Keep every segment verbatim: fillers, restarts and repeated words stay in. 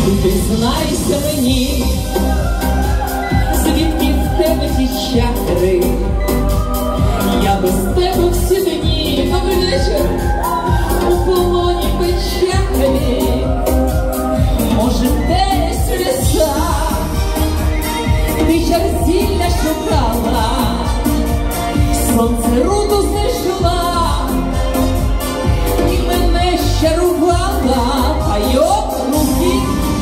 Признайся мені, звідки в тебе ті чакри? Я без тебе всі дні, добрий вечір, у полоні печалі. Може, десь у лісах ти чарзілля шукала, сонце руду знайшла і мене щарувала, пайок руки.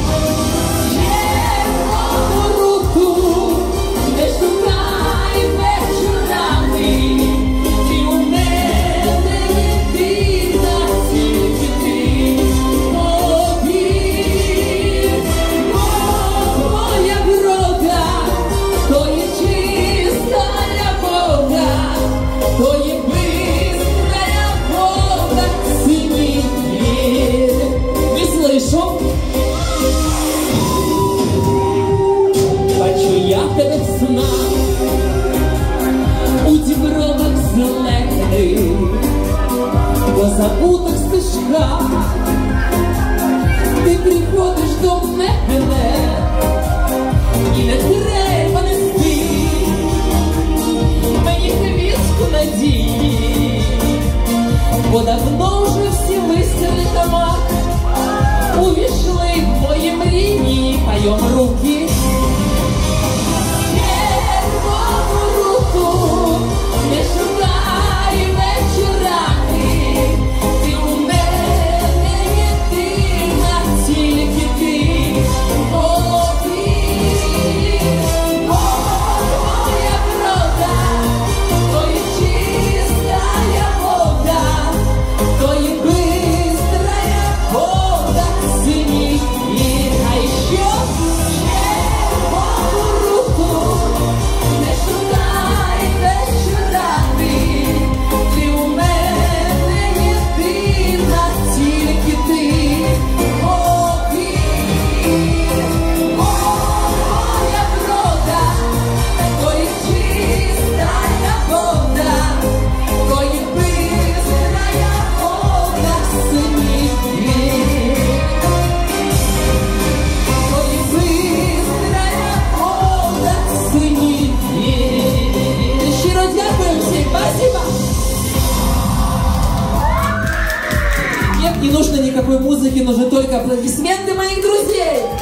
Тебе в снах, у дібровах зелених, по забутих стежках ти приходиш до мене, і не треба нести мені хвістку надії, бо давно вже всі висіли дома, увійшли в мої мрії, пайом руки. Не шукай вечорами, ти у мене єдина, тільки ти, о, ти, о, моя врода, то є чистая вода, то є бистрая вода, синій гір, а ще червону руку не шукай. Нет, не нужно никакой музыки, нужны только аплодисменты моих друзей.